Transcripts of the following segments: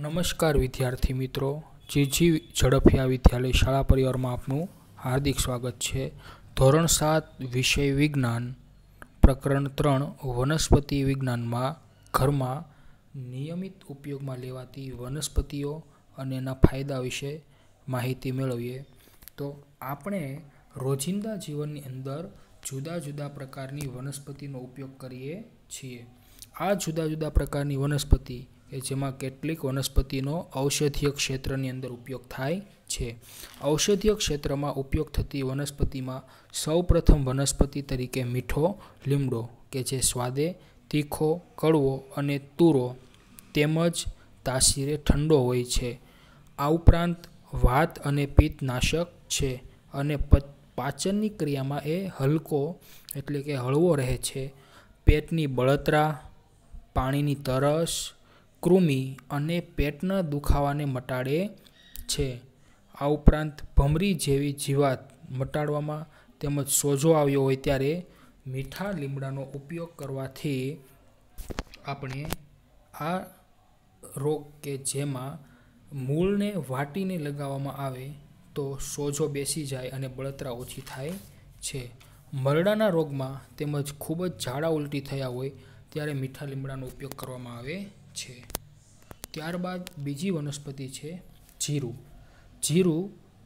નમસ્કાર વિદ્યાર્થી મિત્રો, જીજી ઝડફિયા વિદ્યાલય શાળા પરિવારમાં આપનું હાર્દિક સ્વાગત છે। ધોરણ 7 વિષય વિજ્ઞાન પ્રકરણ 3 વનસ્પતિ વિજ્ઞાનમાં ઘરમાં નિયમિત ઉપયોગમાં લેવાતી વનસ્પતિઓ અને એના ફાયદા વિશે માહિતી મેળવીએ। તો આપણે રોજિંદા જીવનની અંદર જુદા જુદા પ્રકારની વનસ્પતિનો ઉપયોગ કરીએ છીએ। આ જુદા જુદા પ્રકારની વનસ્પતિ કે જેમાં કેટલીક વનસ્પતિનો ઔષધીય ક્ષેત્રની અંદર ઉપયોગ થાય છે। ઔષધીય ક્ષેત્રમાં ઉપયોગ થતી વનસ્પતિમાં સૌપ્રથમ વનસ્પતિ તરીકે મીઠો લીમડો કે જે સ્વાદે તીખો, કડવો અને તુરો તેમજ તાસીરે ઠંડો હોય છે। આ ઉપરાંત વાત અને પિત્ત નાશક છે અને પાચનની ક્રિયામાં એ હલકો એટલે કે હળવો રહે છે। પેટની બળતરા, પાણીની તરસ, કૃમિ અને પેટના દુખાવાને મટાડે છે। આ ઉપરાંત ભમરી જેવી જીવાત મટાડવામાં તેમજ સોજો આવ્યો હોય ત્યારે મીઠા લીમડાનો ઉપયોગ કરવાથી આપણે આ રોગ કે જેમાં મૂળને વાટીને લગાવવામાં આવે તો સોજો બેસી જાય અને બળતરા ઓછી થાય છે। મરડાના રોગમાં તેમજ ખૂબ જ ઝાડા ઉલટી થયા હોય ત્યારે મીઠા લીમડાનો ઉપયોગ કરવામાં આવે છે। ત્યારબાદ બીજી વનસ્પતિ છે જીરું। જીરું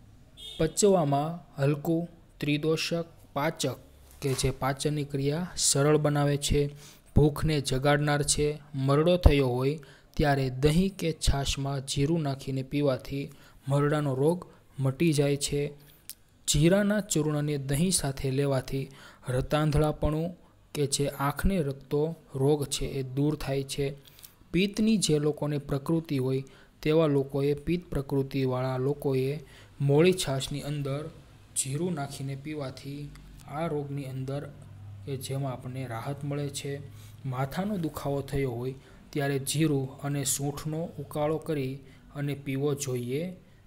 પચવામાં હલકું, ત્રિદોષક, પાચક કે જે પાચનની ક્રિયા સરળ બનાવે છે, ભૂખને જગાડનાર છે। મરડો થયો હોય ત્યારે દહીં કે છાશમાં જીરું નાખીને પીવાથી મરડાનો રોગ મટી જાય છે। જીરાના ચૂર્ણને દહીં સાથે લેવાથી રતાંધળાપણું કે જે આંખને લગતો રોગ છે એ દૂર થાય છે। પિત્તની જે લોકોને પ્રકૃતિ હોય તેવા લોકોએ પિત્ત પ્રકૃતિવાળા લોકોએ મોળી છાશની અંદર જીરું નાખીને પીવાથી આ રોગની અંદર કે જેમાં આપણને રાહત મળે છે। માથાનો દુખાવો થયો હોય ત્યારે જીરું અને સૂંઠનો ઉકાળો કરી અને પીવો જોઈએ।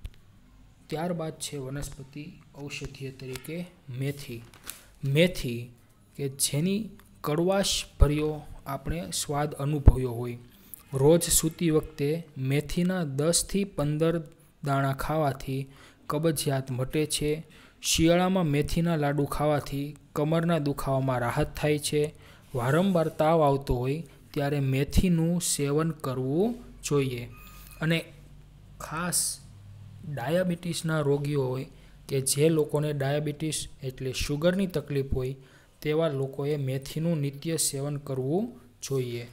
ત્યારબાદ છે વનસ્પતિ ઔષધીય તરીકે મેથી। મેથી કે જેની કડવાશ ભર્યો આપણે સ્વાદ અનુભવ્યો હોય, રોજ સૂતી વખતે મેથીના 10 થી 15 દાણા ખાવાથી કબજિયાત મટે છે। શિયાળામાં મેથીના લાડુ ખાવાથી કમરના દુખાવામાં રાહત થાય છે। વારંવાર તાવ આવતો હોય ત્યારે મેથીનું સેવન કરવું જોઈએ। અને ખાસ ડાયાબિટીસના રોગીઓ હોય કે જે લોકોને ડાયાબિટીસ એટલે શુગરની તકલીફ હોય તેવા લોકોએ મેથીનું નિત્ય સેવન કરવું જોઈએ।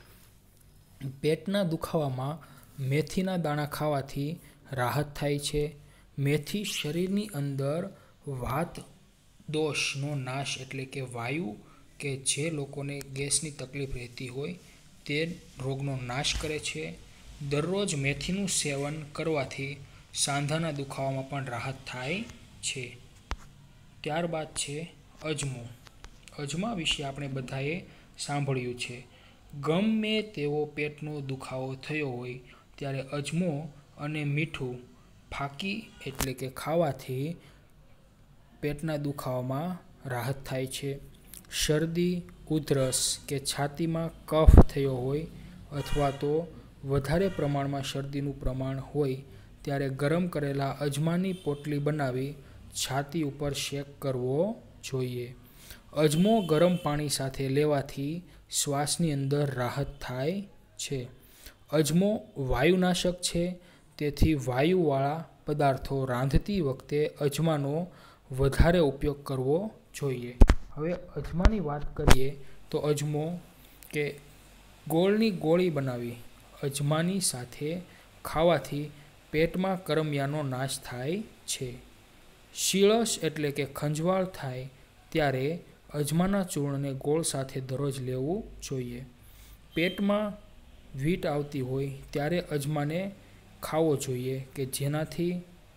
પેટના દુખાવામાં મેથીના દાણા ખાવાથી રાહત થાય છે। મેથી શરીરની અંદર વાત દોષનો નાશ એટલે કે વાયુ કે જે લોકોને ગેસની તકલીફ રહેતી હોય તે રોગનો નાશ કરે છે। દરરોજ મેથીનું સેવન કરવાથી સાંધાના દુખાવામાં પણ રાહત થાય છે। ત્યારબાદ છે અજમો। અજમા વિશે આપણે બધાએ સાંભળ્યું છે। ગમે તેવો પેટનો દુખાવો થયો હોય ત્યારે અજમો અને મીઠું ફાંકી એટલે કે ખાવાથી પેટના દુખાવામાં રાહત થાય છે। શરદી, ઉધરસ કે છાતીમાં કફ થયો હોય અથવા તો વધારે પ્રમાણમાં શરદીનું પ્રમાણ હોય ત્યારે ગરમ કરેલા અજમાની પોટલી બનાવી છાતી ઉપર શેક કરવો જોઈએ। અજમો ગરમ પાણી સાથે લેવાથી શ્વાસની અંદર રાહત થાય છે। અજમો વાયુનાશક છે, તેથી વાયુવાળા પદાર્થો રાંધતી વખતે અજમાનો વધારે ઉપયોગ કરવો જોઈએ। હવે અજમાની વાત કરીએ તો અજમો કે ગોળની ગોળી બનાવી અજમાની સાથે ખાવાથી પેટમાં કરમિયાનો નાશ થાય છે। શીળસ એટલે કે ખંજવાળ થાય ત્યારે અજમાના ચૂર્ણને ગોળ સાથે દરરોજ લેવું જોઈએ। પેટમાં વીટ આવતી હોય ત્યારે અજમાને ખાવો જોઈએ કે જેનાથી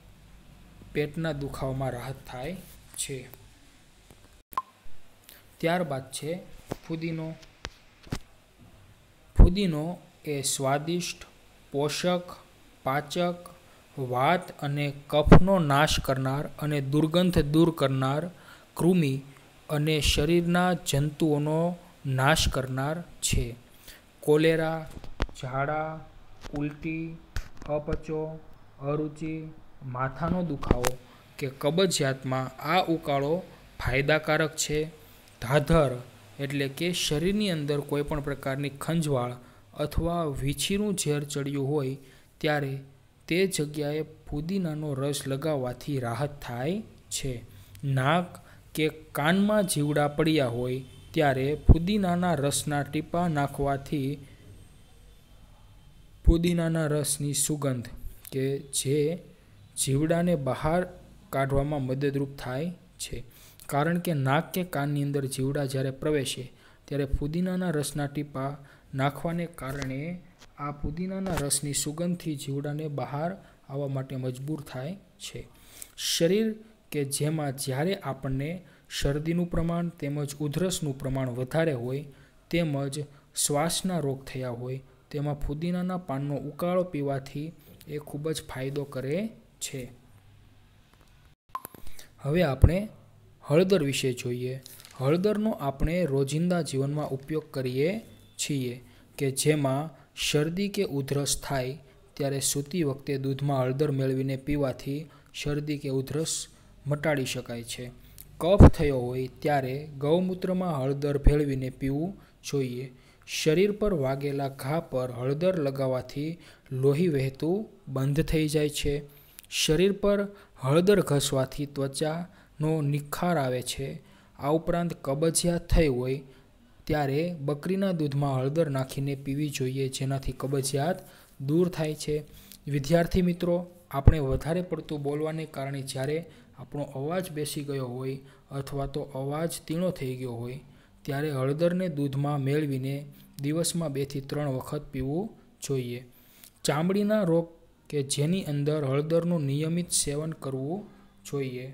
પેટના દુખાવામાં રાહત થાય છે। ત્યારબાદ છે ફુદીનો। ફુદીનો એ સ્વાદિષ્ટ, પોષક, પાચક, વાત અને કફનો નાશ કરનાર અને દુર્ગંધ દૂર કરનાર, કૃમિ અને શરીરના જંતુઓનો નાશ કરનાર છે। કોલેરા, ઝાડા, ઉલટી, અપચો, અરુચિ, માથાનો દુખાવો કે કબજિયાતમાં આ ઉકાળો ફાયદાકારક છે. ધાધર એટલે કે શરીરની અંદર કોઈપણ પ્રકારની ખંજવાળ અથવા વીંછીનું ઝેર ચડ્યું હોય ત્યારે તે જગ્યાએ ફુદીનાનો રસ લગાવવાથી રાહત થાય છે. નાક કે કાનમાં જીવડા પડ્યા હોય ત્યારે ફુદીનાના રસના ટીપાં નાખવાથી ફુદીનાના રસની સુગંધ કે જે જીવડાને બહાર કાઢવામાં મદદરૂપ થાય છે. કારણ કે નાક કે કાનની અંદર જીવડા જ્યારે પ્રવેશે ત્યારે ફુદીનાના રસના ટીપાં નાખવાને કારણે આ ફુદીનાના રસની સુગંધથી જીવડાને બહાર આવવા માટે મજબૂર થાય છે. શરીર કે જેમાં જ્યારે આપણને શરદીનું પ્રમાણ તેમજ ઉધરસનું પ્રમાણ વધારે હોય તેમજ શ્વાસના રોગ થયા હોય તેમાં ફુદીનાના પાનનો ઉકાળો પીવાથી એ ખૂબ જ ફાયદો કરે છે. હવે આપણે હળદર વિશે જોઈએ. હળદરનો આપણે રોજિંદા જીવનમાં ઉપયોગ કરીએ છીએ કે જેમાં શરદી કે ઉધરસ થાય ત્યારે સૂતી વખતે દૂધમાં હળદર મેળવીને પીવાથી શરદી કે ઉધરસ મટાડી શકાય છે. કફ થયો હોય ત્યારે ગૌમૂત્રમાં હળદર ભેળવીને પીવું જોઈએ. શરીર પર વાગેલા ઘા પર હળદર લગાવવાથી લોહી વહેતું બંધ થઈ જાય છે. શરીર પર હળદર ઘસવાથી ત્વચાનો નિખાર આવે છે. આ ઉપરાંત કબજિયાત થઈ હોય ત્યારે બકરીના દૂધમાં હળદર નાખીને પીવી જોઈએ જેનાથી કબજિયાત દૂર થાય છે. વિદ્યાર્થી મિત્રો, આપણે વધારે પડતું બોલવાને કારણે જ્યારે આપણો અવાજ બેસી ગયો હોય અથવા તો અવાજ તીણો થઈ ગયો હોય ત્યારે હળદરને દૂધમાં મેળવીને દિવસમાં 2 થી 3 વખત પીવું જોઈએ. ચામડીના રોગ કે જેની અંદર હળદરનું નિયમિત સેવન કરવું જોઈએ.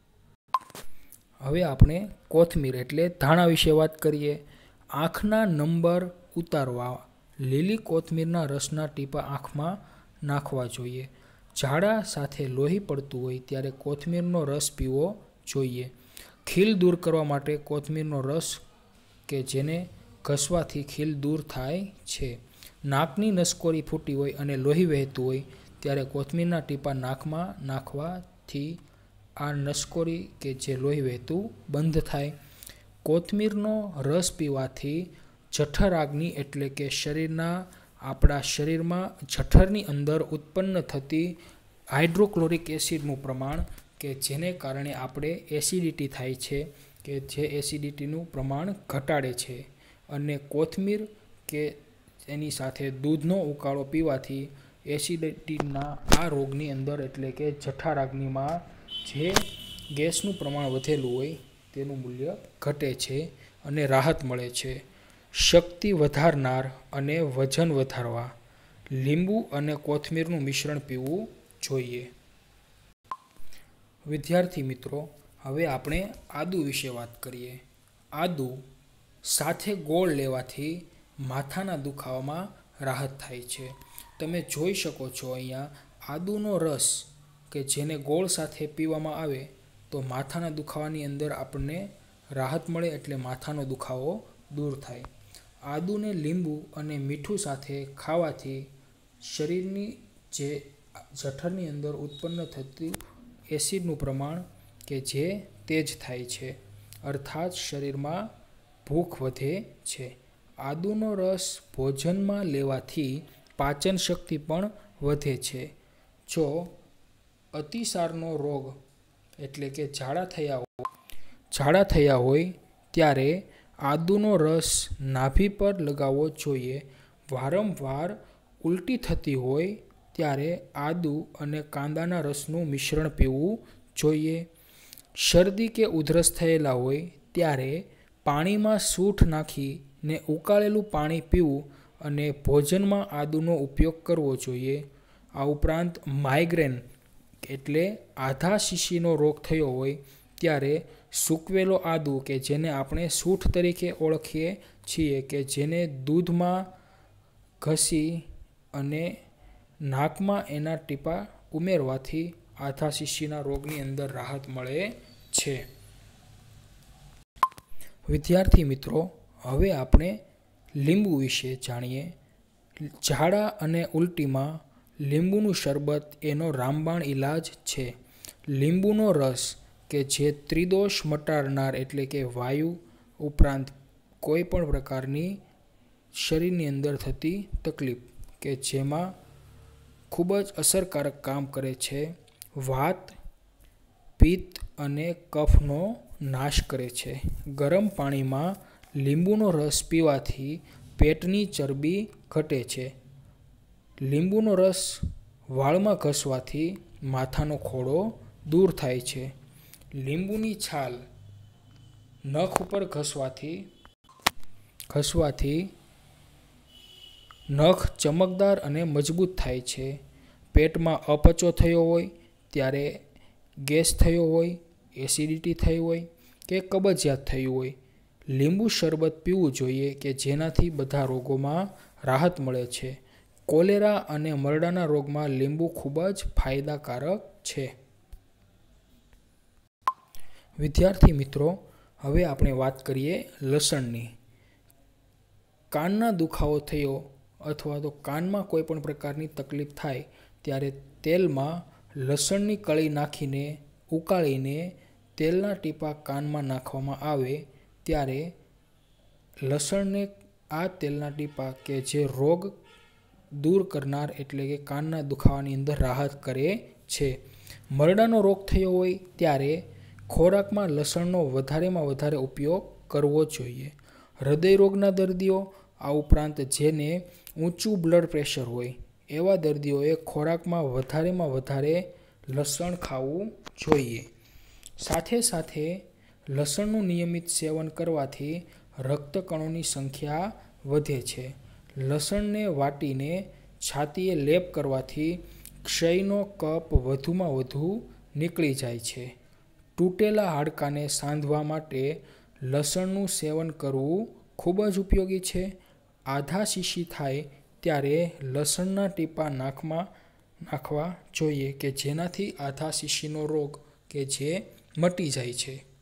હવે આપણે કોથમીર એટલે ધાણા વિશે વાત કરીએ. આંખના નંબર ઉતારવા લીલી કોથમીરના રસના ટીપાં આંખમાં નાખવા જોઈએ. ઝાડા સાથે લોહી પડતું હોય ત્યારે કોથમીરનો રસ પીવો જોઈએ. ખીલ દૂર કરવા માટે કોથમીરનો રસ કે જેને ઘસવાથી ખીલ દૂર થાય છે. નાકની નસકોરી ફૂટી હોય અને લોહી વહેતું હોય ત્યારે કોથમીરના ટીપાં નાકમાં નાખવાથી આ નસકોરી કે જે લોહી વહેતું બંધ થાય. કોથમીરનો રસ પીવાથી જઠરાગ્નિ એટલે કે આપણા શરીરમાં જઠરની અંદર ઉત્પન્ન થતી હાઇડ્રોક્લોરિક એસિડનું પ્રમાણ કે જેને કારણે આપણે એસિડિટી થાય છે કે જે એસિડિટીનું પ્રમાણ ઘટાડે છે. અને કોથમીર કે એની સાથે દૂધનો ઉકાળો પીવાથી એસિડિટીના આ રોગની અંદર એટલે કે જઠરાગ્નિમાં જે ગેસનું પ્રમાણ વધેલું હોય તેનું મૂલ્ય ઘટે છે અને રાહત મળે છે. શક્તિ વધારનાર અને વજન વધારવા લીંબુ અને કોથમીરનું મિશ્રણ પીવું જોઈએ. વિદ્યાર્થી મિત્રો, હવે આપણે આદુ વિશે વાત કરીએ. આદુ સાથે ગોળ લેવાથી માથાના દુખાવામાં રાહત થાય છે. તમે જોઈ શકો છો અહીંયા આદુનો રસ કે જેને ગોળ સાથે પીવામાં આવે તો માથાના દુખાવાની અંદર આપણને રાહત મળે એટલે માથાનો દુખાવો દૂર થાય. આદુને લીંબુ અને મીઠું સાથે ખાવાથી શરીરની જે જઠરની અંદર ઉત્પન્ન થતું એસિડનું પ્રમાણ કે જે તેજ થાય છે અર્થાત શરીરમાં ભૂખ વધે છે. આદુનો રસ ભોજનમાં લેવાથી પાચન શક્તિ પણ વધે છે. જો અતિસારનો રોગ એટલે કે ઝાડા થયા હોય ત્યારે આદુનો રસ નાભી પર લગાવવો જોઈએ. વારંવાર ઉલટી થતી હોય ત્યારે આદુ અને કાંદાના રસનું મિશ્રણ પીવું જોઈએ. શરદી કે ઉધરસ થયેલા હોય ત્યારે પાણીમાં સૂંઠ નાખીને ઉકાળેલું પાણી પીવું અને ભોજનમાં આદુનો ઉપયોગ કરવો જોઈએ. આ ઉપરાંત માઇગ્રેન એટલે આધા શીશીનો રોગ થયો હોય ત્યારે સૂકવેલો આદુ કે જેને આપણે સૂંઠ તરીકે ઓળખીએ છીએ કે જેને દૂધમાં ઘસી અને નાકમાં એના ટીપાં ઉમેરવાથી આધા શીશીના રોગની અંદર રાહત મળે છે. વિદ્યાર્થી મિત્રો, હવે આપણે લીંબુ વિશે જાણીએ. ઝાડા અને ઉલટીમાં લીંબુનું શરબત એનો રામબાણ ઈલાજ છે. લીંબુનો રસ કે જે ત્રિદોષ મટાડનાર એટલે કે વાયુ ઉપરાંત કોઈ પણ પ્રકારની શરીરની અંદર થતી તકલીફ કે જેમાં ખૂબ જ અસરકારક કામ કરે છે. વાત, પિત્ત અને કફનો નાશ કરે છે. ગરમ પાણીમાં લીંબુનો રસ પીવાથી પેટની ચરબી ઘટે છે. લીંબુનો રસ વાળમાં ઘસવાથી માથાનો ખોડો દૂર થાય છે. લીંબુની છાલ નખ ઉપર ઘસવાથી નખ ચમકદાર અને મજબૂત થાય છે. પેટમાં અપચો થયો હોય, ત્યારે ગેસ થયો હોય, એસિડિટી થઈ હોય કે કબજિયાત થયું હોય, લીંબુ શરબત પીવું જોઈએ કે જેનાથી બધા રોગોમાં રાહત મળે છે. કોલેરા અને મરડાના રોગમાં લીંબુ ખૂબ જ ફાયદાકારક છે. વિદ્યાર્થી મિત્રો, હવે આપણે વાત કરીએ લસણની. કાનના દુખાવો થયો અથવા તો કાનમાં કોઈ પણ પ્રકારની તકલીફ થાય ત્યારે તેલમાં લસણની કળી નાખીને ઉકાળીને તેલના ટીપા કાનમાં નાખવામાં આવે ત્યારે લસણને આ તેલના ટીપા કે જે રોગ દૂર કરનાર એટલે કે કાનના દુખાવાની અંદર રાહત કરે છે. મરડાનો રોગ થયો હોય ત્યારે ખોરાકમાં લસણનો વધારેમાં વધારે ઉપયોગ કરવો જોઈએ. હૃદય રોગના દર્દીઓ, આ ઉપરાંત જેને ઊંચું બ્લડ પ્રેશર હોય એવા દર્દીઓએ ખોરાકમાં વધારેમાં વધારે લસણ ખાવું જોઈએ. સાથે સાથે લસણનું નિયમિત સેવન કરવાથી રક્તકણોની સંખ્યા વધે છે. લસણને વાટીને છાતીએ લેપ કરવાથી ક્ષયનો કફ વધુમાં વધુ નીકળી જાય છે. તૂટેલા હાડકાને સાંધવા માટે લસણનું સેવન કરવું ખૂબ જ ઉપયોગી છે. આધા શીશી થાય ત્યારે લસણના ટીપા નાકમાં નાખવા જોઈએ કે જેનાથી આધા શીશીનો રોગ કે જે મટી જાય છે.